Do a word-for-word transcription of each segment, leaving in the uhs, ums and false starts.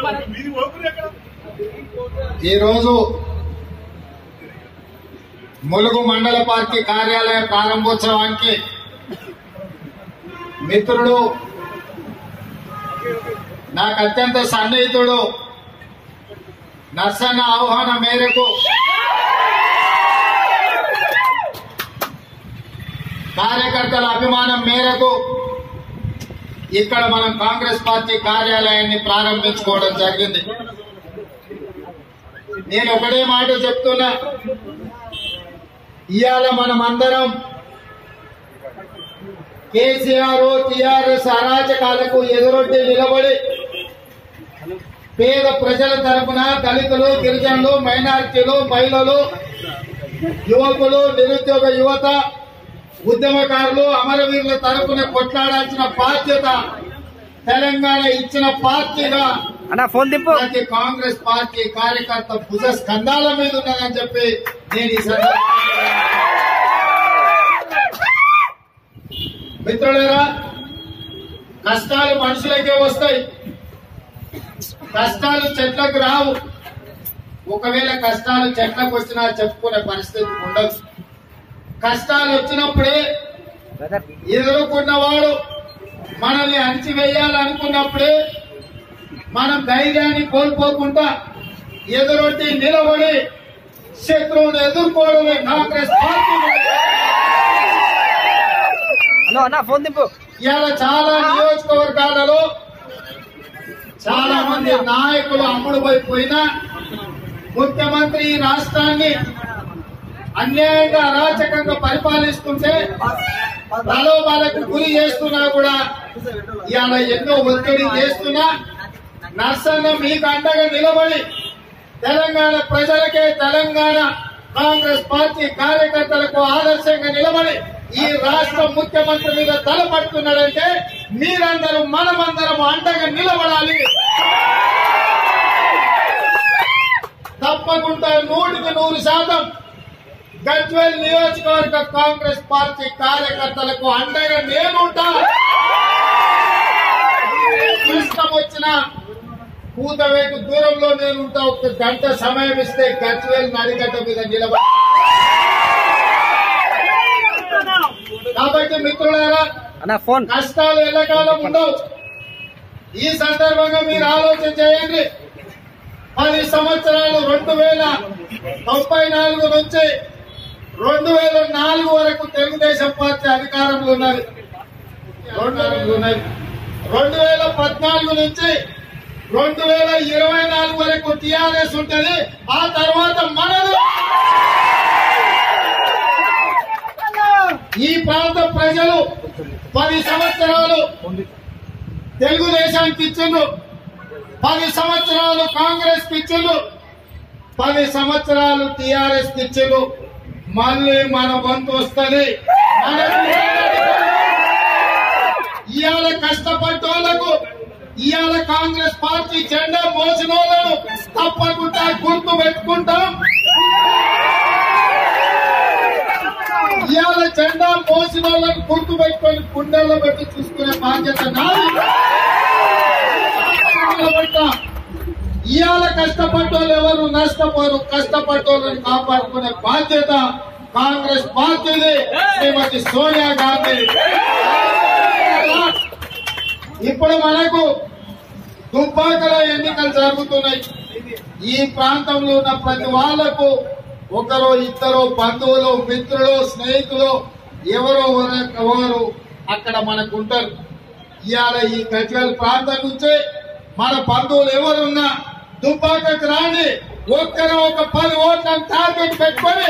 ఈరోజు ములుగు మండల పార్టీ కార్యాలయ ప్రారంభోత్సవానికి మిత్రుడు, నాకు అత్యంత సన్నిహితుడు నర్సన్న ఆహ్వానం మేరకు కార్యకర్తల అభిమానం మేరకు ఇక్కడ మనం కాంగ్రెస్ పార్టీ కార్యాలయాన్ని ప్రారంభించుకోవడం జరిగింది. నేను ఒకటే మాట చెప్తున్నా, ఇవాళ మనం అందరం కేసీఆర్ టీఆర్ఎస్ అరాచకాలకు ఎదురొడ్డి నిలబడి పేద ప్రజల తరపున దళితులు, గిరిజనులు, మైనారిటీలు, మహిళలు, యువకులు, నిరుద్యోగ యువత, ఉద్యమకారులు, అమరవీరుల తరపున కొట్లాడాల్సిన బాధ్యత తెలంగాణ ఇచ్చిన పార్టీగా ప్రతి కాంగ్రెస్ పార్టీ కార్యకర్త భుజ స్కంధాల మీద ఉన్నదని చెప్పి నేను ఈ సందర్భంగా మిత్రులారా, కష్టాలు మనుషులకే వస్తాయి, కష్టాలు చెట్లకు రావు. ఒకవేళ కష్టాలు చెట్లకు వచ్చినా చెప్పుకునే పరిస్థితి ఉండదు. కష్టాలు వచ్చినప్పుడే ఎదుర్కొన్నవాడు మనల్ని అణచివేయాలనుకున్నప్పుడే మనం ధైర్యాన్ని కోల్పోకుండా ఎదురొట్టి నిలబడి శత్రువును ఎదుర్కోవడమే కాంగ్రెస్ పార్టీ. ఇలా చాలా నియోజకవర్గాలలో చాలా మంది నాయకులు అమ్ముడుపోయిపోయినా ముఖ్యమంత్రి ఈ రాష్ట్రాన్ని అన్యాయంగా అరాచకంగా పరిపాలిస్తుంటే ప్రలోభాలకు గురి చేస్తున్నా కూడా ఇవాళ ఎన్నో ఒత్తిడి చేస్తున్నా నర్సన్న మీకు అండగా నిలబడి తెలంగాణ ప్రజలకే, తెలంగాణ కాంగ్రెస్ పార్టీ కార్యకర్తలకు ఆదర్శంగా నిలబడి ఈ రాష్ట్ర ముఖ్యమంత్రి మీద తలపడుతున్నాడంటే మీరందరూ మనమందరం అండగా నిలబడాలి. తప్పకుండా నూటికి నూరు శాతం గజ్వేల్ నియోజకవర్గ కాంగ్రెస్ పార్టీ కార్యకర్తలకు అండగా నేనుంటా. ఇష్టం వచ్చిన కూతవేకు దూరంలో నేనుంటా. ఒక గంట సమయం ఇస్తే గజ్వేల్ నడిగడ్డ మీద నిలబడి. కాబట్టి మిత్రులారా, కష్టాలు ఎల్లకాలం ఉండవు. ఈ సందర్భంగా మీరు ఆలోచన చేయండి. పది సంవత్సరాలు రెండు వేల తొంభై నాలుగు నుంచి రెండు వేల నాలుగు వరకు తెలుగుదేశం పార్టీ అధికారంలో ఉన్నది. రెండు వేల పద్నాలుగు నుంచి రెండు వేల ఇరవై నాలుగు వరకు టీఆర్ఎస్ ఉంటుంది. ఆ తర్వాత మనది. ఈ ప్రాంత ప్రజలు పది సంవత్సరాలు తెలుగుదేశానికి ఇచ్చిండ్రు, పది సంవత్సరాలు కాంగ్రెస్ కి ఇచ్చిండ్రు, పది సంవత్సరాలు టీఆర్ఎస్ కి ఇచ్చిండ్రు. మళ్ళీ మన వంతు వస్తుంది. ఇవాళ కష్టపడ్డోళ్లకు, ఇవాళ కాంగ్రెస్ పార్టీ జెండా మోసిన వాళ్ళను తప్పకుండా గుర్తు పెట్టుకుంటాం. ఇవాళ జెండా మోసిన వాళ్ళని గుర్తు పెట్టుకొని గుండెల్లో పెట్టి చూసుకునే బాధ్యత నాది. ఇవాళ కష్టపడ్డోళ్ళు ఎవరు నష్టపోరు. కష్టపడ్డోళ్ళని కాపాడుకునే బాధ్యత కాంగ్రెస్ పార్టీది, శ్రీమతి సోనియా గాంధీ. ఇప్పుడు మనకు దుబ్బాకలో ఎన్నికలు జరుగుతున్నాయి. ఈ ప్రాంతంలో ఉన్న ప్రతి వాళ్లకు ఒకరో ఇద్దరు బంధువులు, మిత్రులు, స్నేహితులు ఎవరో ఎవరు అక్కడ మనకు ఉంటారు. ఇవాళ ఈ గజ్వేల్ ప్రాంతం నుంచి మన బంధువులు ఎవరున్నా దుబ్బాకకు రాండి. ఒక్కరో ఒక పది ఓట్లను టార్గెట్ పెట్టుకొని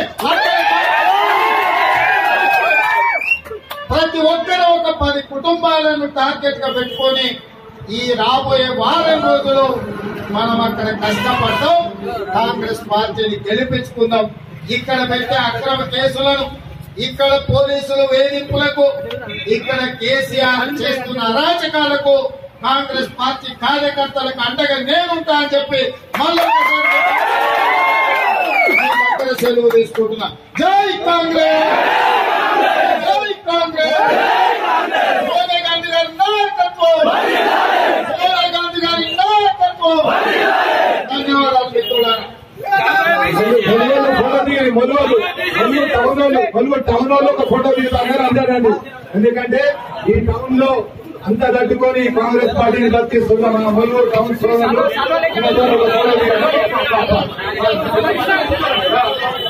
ప్రతి ఒక్కరూ ఒక పది కుటుంబాలను టార్గెట్ గా పెట్టుకొని ఈ రాబోయే వారం రోజులు మనం అక్కడ కష్టపడతాం. కాంగ్రెస్ పార్టీని గెలిపించుకుందాం. ఇక్కడ పెట్టే అక్రమ కేసులను, ఇక్కడ పోలీసులు వేధింపులకు, ఇక్కడ కేసీఆర్ చేస్తున్న అరాచకాలకు కాంగ్రెస్ పార్టీ కార్యకర్తలకు అండగా నేనుంటా అని చెప్పి మళ్ళీ సెలవు తీసుకుంటున్నా. జై కాంగ్రెస్, జై కాంగ్రెస్. సోనియా గాంధీ గారి నాయకత్వం, సోనియా గాంధీ గారి నాయకత్వం. ఫోటో దిగి మొలువలు మొలుగు టౌన్ వాళ్ళు మొలుగు టౌన్ వాళ్ళు ఒక ఫోటో దిగుతారు అందరండి. ఎందుకంటే ఈ టౌన్ లో అంతా తట్టుకొని కాంగ్రెస్ పార్టీని బతికిస్తున్న మన మొలుగు టౌన్ సోదరులు